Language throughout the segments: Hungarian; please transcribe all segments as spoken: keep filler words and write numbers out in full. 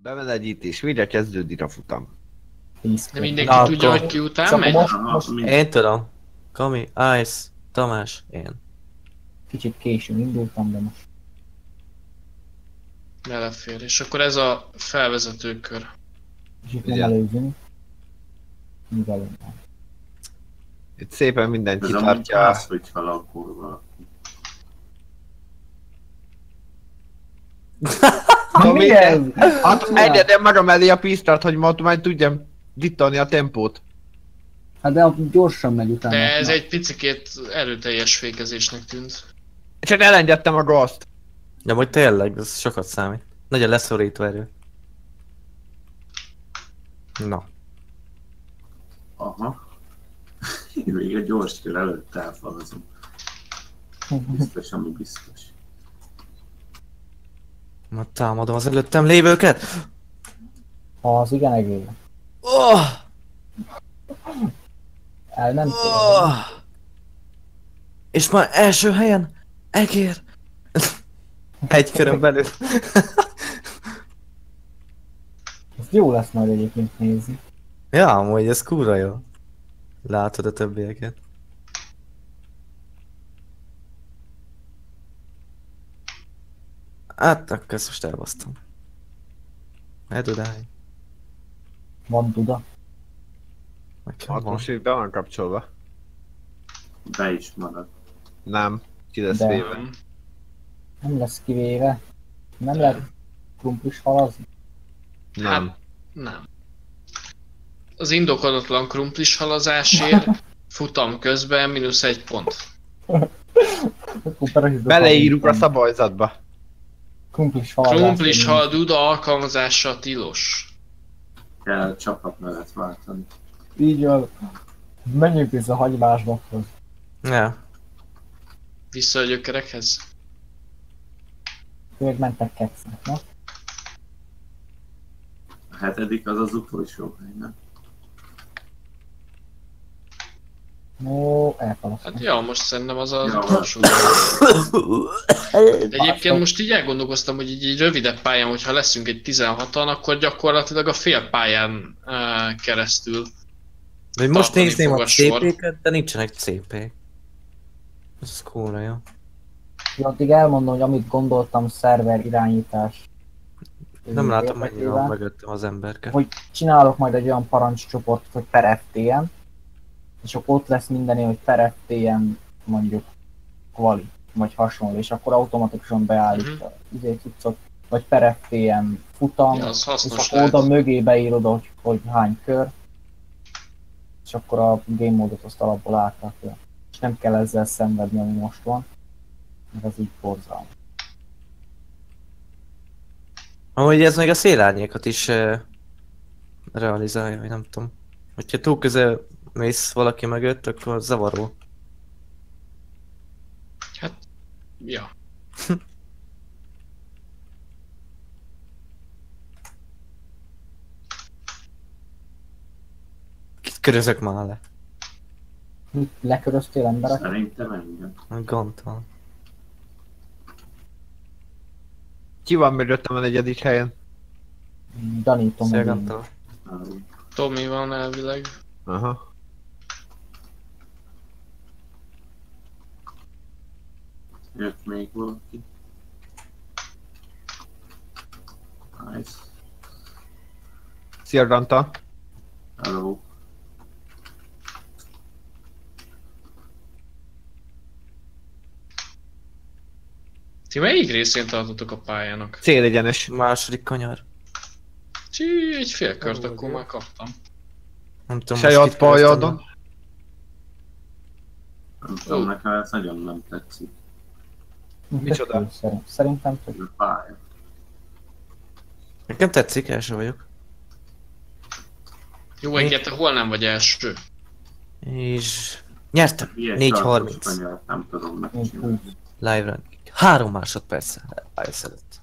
Bemelegítés, végre kezdődik a futam. De mindenki Na, tudja, akkor... hogy ki után megy? Most, most én tudom. Kami, Ice, Tamás, én. Kicsit későn indultam, de most... Belefér, és akkor ez a felvezetőkör. És itt nem előzünk. Mivel nem. Itt szépen mindenki ez tartja. Ez a hogy fel akkor valaki. Mi ez? Hát engedjem magam elé a pisztart, hogy ma már tudjam diktálni a tempót. Hát de gyorsan megy utána. De ez egy picikét erőteljes fékezésnek tűnt. Csak elengedtem a gazt. De majd tényleg, ez sokat számít. Nagyon leszorító erő. Na. Aha. Én még a gyors kör előtt elfalazom. Biztos, ami biztos. Ma támadom az előttem lévőket. Ha az igen egész. Oh! El nem oh! És már első helyen egér. Egy körön belül. Ez jó lesz majd egyébként nézni. Ja, amúgy ez kurva jó. Látod a többieket. Hát, akkor ezt most elbasztom. Ne dudálj. Van duda. Nekem van. Most itt be van kapcsolva. Be is marad. Nem, ki lesz De. véve. Nem lesz kivéve. Nem lehet krumplis halazni. Nem. Hát, nem. Az indokolatlan krumplis halazásért futam közben mínusz egy pont. Beleírjuk a szabályzatba. Krumplis halazás. Krumplis hal duda alkalmazása tilos. Kell csapatnevet váltani. Így van. Menjünk vissza a hagymásbakhoz. Ja. Vissza a gyökerekhez. Ők mentek keksznek, na? A hetedik az az utolsó hely, nem? Ó, elfalasztom. Hát ja, most szerintem az az Ja. utolsó. Egyébként most így elgondolkoztam, hogy így, így rövidebb pályán, hogyha leszünk egy tizenhatan, akkor gyakorlatilag a fél pályán uh, keresztül. Vagy most tartani nézném fog a a sor. cé péket, de nincsenek cé pék. Ez kurva jó. Ja, addig elmondom, hogy amit gondoltam szerver irányítás. Nem látom mennyire érdekében, van mögöttem az emberke. hogy csinálok majd egy olyan parancscsoportot, hogy per ef té en, és akkor ott lesz mindené, hogy per ef té en mondjuk quali, vagy hasonló, és akkor automatikusan beállít Mhm. a izé cuccot, vagy per ef té en futam, Ja, az és hasznos akkor oda lehet. mögé beírod, hogy, hogy hány kör, és akkor a game módot azt alapból átrakja. És nem kell ezzel szenvedni, ami most van, mert ez így borzalmas. Amúgy ez még a szélárnyékot is uh, realizálja, vagy nem tudom. Hogyha túl közel mész valaki mögött, akkor zavaró. Hát, ja. Kit körözök már le? Mit leköröztél emberek? Szerintem engem. A Gantal. Ki van mögöttem a negyedik helyen? Danítom Szia meg én. Gantal. Tommy van elvileg. Aha. Jött még valaki. Nice. Szia Ganta. Hello. Ti melyik részén tartotok a pályának? Célegyenes. Második kanyar. Csí, egy fél kört akkor már kaptam. Nem tudom, Saját most kit keresztem pályádon. le. Nem tudom, nekem ez nagyon nem tetszik. Micsoda? Tök jó, szerint- Szerintem tök. Ez a pálya. Nekem tetszik, első vagyok. Jó, egyet, te hol nem vagy első? És... Nyertem! Ilyen négy tartós harminc. kanyart nem tudom Négy megcsinálni. húsz. Live rank. Három másodperccel Ice előtt.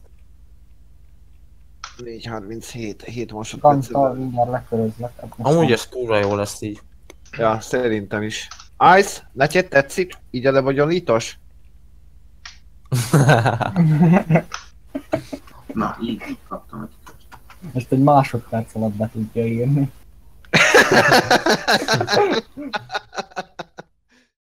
négy harminchét, hét másodperc. Kanta, mindjárt lekörözlek. hát most Amúgy nem. ez kurva jó lesz így. Ja, szerintem is. Ice, neked tetszik? Így a lebonyolítós? Na, így kaptam egy kört. Ezt egy másodperc alatt be tudja írni.